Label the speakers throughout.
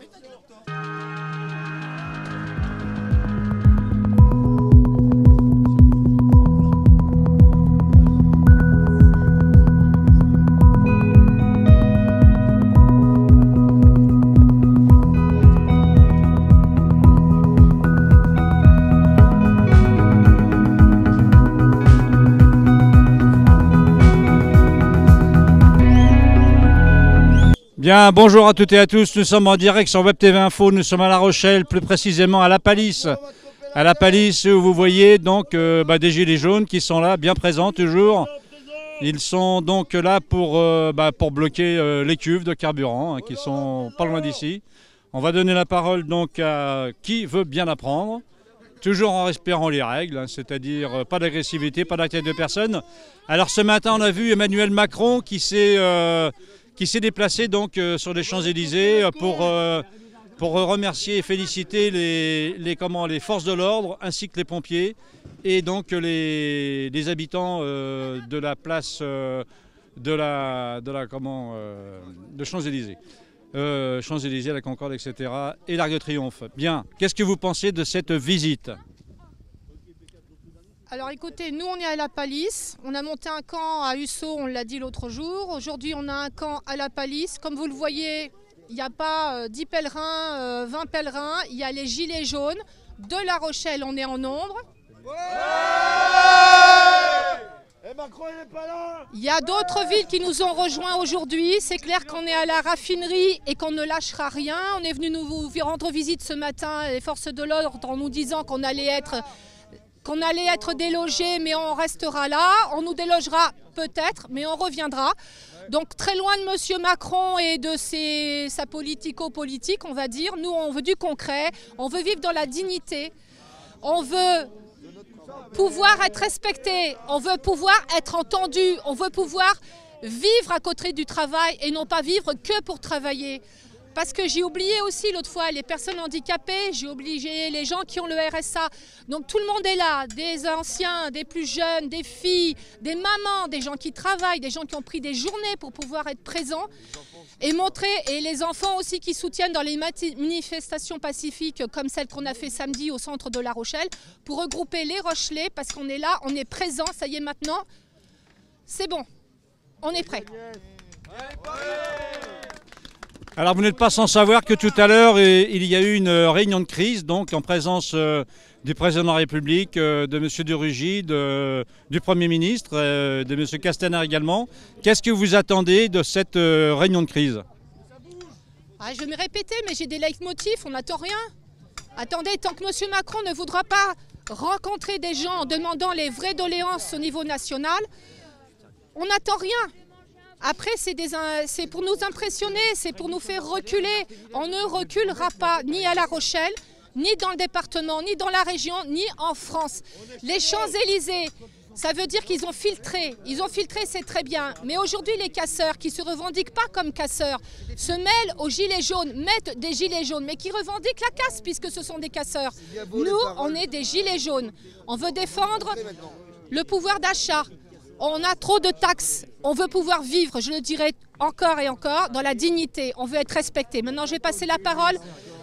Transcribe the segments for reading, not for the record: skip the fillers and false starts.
Speaker 1: Bien, bonjour à toutes et à tous, nous sommes en direct sur Web TV Info, nous sommes à La Rochelle, plus précisément à La Palisse. À La Palisse où vous voyez donc des gilets jaunes qui sont là, bien présents toujours. Ils sont donc là pour bloquer les cuves de carburant hein, qui sont pas loin d'ici. On va donner la parole donc à qui veut bien la prendre, toujours en respectant les règles, hein, c'est-à-dire pas d'agressivité, pas d'attaque de personne. Alors ce matin on a vu Emmanuel Macron qui s'est déplacé donc sur les Champs-Élysées pour remercier et féliciter les forces de l'ordre ainsi que les pompiers et donc les habitants de la place de Champs-Élysées. Champs-Élysées, la Concorde, etc. et l'Arc de Triomphe. Bien, qu'est-ce que vous pensez de cette visite ?
Speaker 2: Alors écoutez, nous on est à La Palisse, on a monté un camp à Husso, on l'a dit l'autre jour. Aujourd'hui on a un camp à La Palisse. Comme vous le voyez, il n'y a pas 10 pèlerins, 20 pèlerins, il y a les gilets jaunes. De La Rochelle, on est en nombre.
Speaker 3: Et Macron, il n'est pas là.
Speaker 2: Il y a d'autres villes qui nous ont rejoints aujourd'hui. C'est clair qu'on est à la raffinerie et qu'on ne lâchera rien. On est venu nous rendre visite ce matin, les forces de l'ordre, en nous disant qu'on allait être délogés, mais on restera là. On nous délogera peut-être, mais on reviendra. Donc très loin de M. Macron et de sa politico-politique, on va dire. Nous, on veut du concret, on veut vivre dans la dignité, on veut pouvoir être respecté, on veut pouvoir être entendu, on veut pouvoir vivre à côté du travail et non pas vivre que pour travailler. Parce que j'ai oublié aussi l'autre fois les personnes handicapées, j'ai oublié les gens qui ont le RSA. Donc tout le monde est là, des anciens, des plus jeunes, des filles, des mamans, des gens qui travaillent, des gens qui ont pris des journées pour pouvoir être présents et montrer, et les enfants aussi qui soutiennent dans les manifestations pacifiques comme celle qu'on a fait samedi au centre de La Rochelle, pour regrouper les Rochelais parce qu'on est là, on est présent, ça y est maintenant, c'est bon, on est prêt.
Speaker 1: Alors vous n'êtes pas sans savoir que tout à l'heure, il y a eu une réunion de crise, donc en présence du président de la République, de M. de Rugy, du Premier ministre, de M. Castaner également. Qu'est-ce que vous attendez de cette réunion de crise ?
Speaker 2: Je vais me répéter, mais j'ai des leitmotifs, on n'attend rien. Attendez, tant que M. Macron ne voudra pas rencontrer des gens en demandant les vraies doléances au niveau national, on n'attend rien. Après, c'est pour nous impressionner, c'est pour nous faire reculer. On ne reculera pas ni à La Rochelle, ni dans le département, ni dans la région, ni en France. Les Champs-Élysées, ça veut dire qu'ils ont filtré. Ils ont filtré, c'est très bien. Mais aujourd'hui, les casseurs qui ne se revendiquent pas comme casseurs se mêlent aux gilets jaunes, mettent des gilets jaunes, mais qui revendiquent la casse puisque ce sont des casseurs. Nous, on est des gilets jaunes. On veut défendre le pouvoir d'achat. On a trop de taxes, on veut pouvoir vivre, je le dirai encore et encore, dans la dignité, on veut être respecté. Maintenant, je vais passer la parole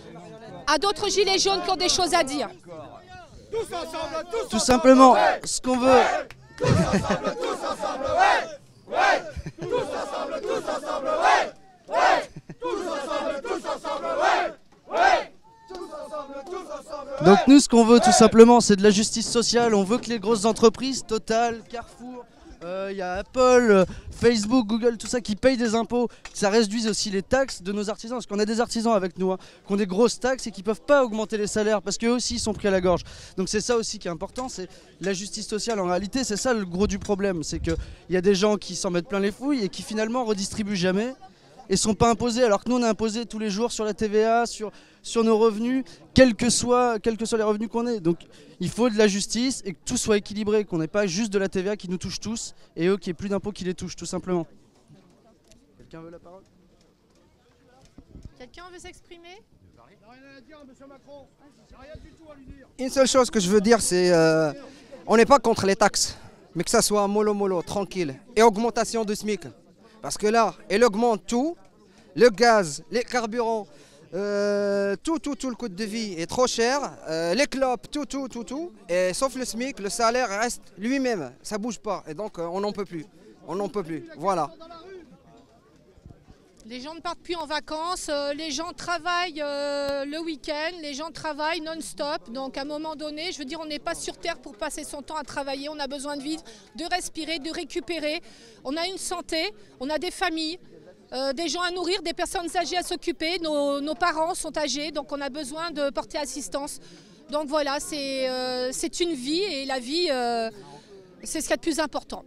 Speaker 2: à d'autres gilets jaunes qui ont des choses à dire.
Speaker 3: Tous ensemble, tous
Speaker 4: Tout simplement, ce qu'on veut...
Speaker 3: tous ensemble, tous ensemble, ouais, ouais. Tous ensemble, ouais, ouais. Tous ensemble, ouais, ouais. Tous ensemble, ouais.
Speaker 4: Donc nous, ce qu'on veut tout simplement, c'est de la justice sociale. On veut que les grosses entreprises, Total, Carrefour, il y a Apple, Facebook, Google, tout ça qui payent des impôts, ça réduise aussi les taxes de nos artisans, parce qu'on a des artisans avec nous, hein, qui ont des grosses taxes et qui ne peuvent pas augmenter les salaires, parce qu'eux aussi ils sont pris à la gorge. Donc c'est ça aussi qui est important, c'est la justice sociale. En réalité, c'est ça le gros du problème, c'est qu'il y a des gens qui s'en mettent plein les fouilles et qui finalement redistribuent jamais et sont pas imposés, alors que nous on est imposés tous les jours sur la TVA, sur nos revenus, quels que soient les revenus qu'on ait. Donc il faut de la justice et que tout soit équilibré, qu'on n'ait pas juste de la TVA qui nous touche tous et eux qui aient plus d'impôts qui les touchent, tout simplement. Quelqu'un veut la parole ?
Speaker 2: Quelqu'un veut s'exprimer ?
Speaker 3: Rien à dire à M. Macron. Rien du tout à lui dire.
Speaker 5: Une seule chose que je veux dire, c'est on n'est pas contre les taxes, mais que ça soit mollo, tranquille, et augmentation de SMIC. Parce que là, elle augmente tout, le gaz, les carburants, Tout le coût de vie est trop cher. Les clopes, tout. Et sauf le SMIC, le salaire reste lui-même. Ça bouge pas. Et donc on n'en peut plus. On n'en peut plus. Voilà.
Speaker 2: Les gens ne partent plus en vacances, les gens travaillent le week-end, les gens travaillent non-stop. Donc à un moment donné, je veux dire, on n'est pas sur Terre pour passer son temps à travailler. On a besoin de vivre, de respirer, de récupérer. On a une santé, on a des familles, des gens à nourrir, des personnes âgées à s'occuper. Nos parents sont âgés, donc on a besoin de porter assistance. Donc voilà, c'est une vie et la vie, c'est ce qu'il y a de plus important.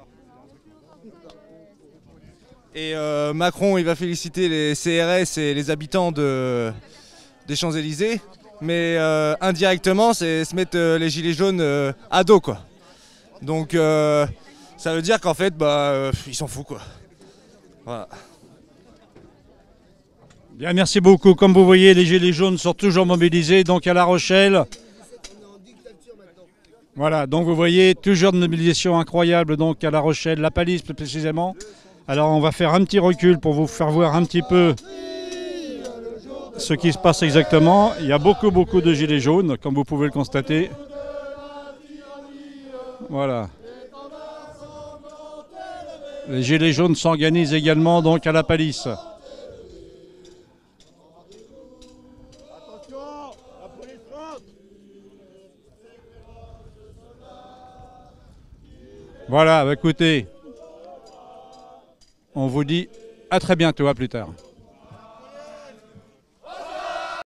Speaker 6: Et Macron, il va féliciter les CRS et les habitants des Champs-Élysées, mais indirectement, c'est se mettre les gilets jaunes à dos, quoi. Donc ça veut dire qu'en fait, ils s'en foutent, quoi. Voilà.
Speaker 1: Bien, merci beaucoup. Comme vous voyez, les gilets jaunes sont toujours mobilisés, donc à La Rochelle. Voilà, donc vous voyez, toujours une mobilisation incroyable donc à La Rochelle, la Palisse plus précisément. Alors on va faire un petit recul pour vous faire voir un petit peu ce qui se passe exactement. Il y a beaucoup de gilets jaunes, comme vous pouvez le constater. Voilà. Les gilets jaunes s'organisent également donc à la Palisse. Voilà, écoutez. On vous dit à très bientôt, à plus tard.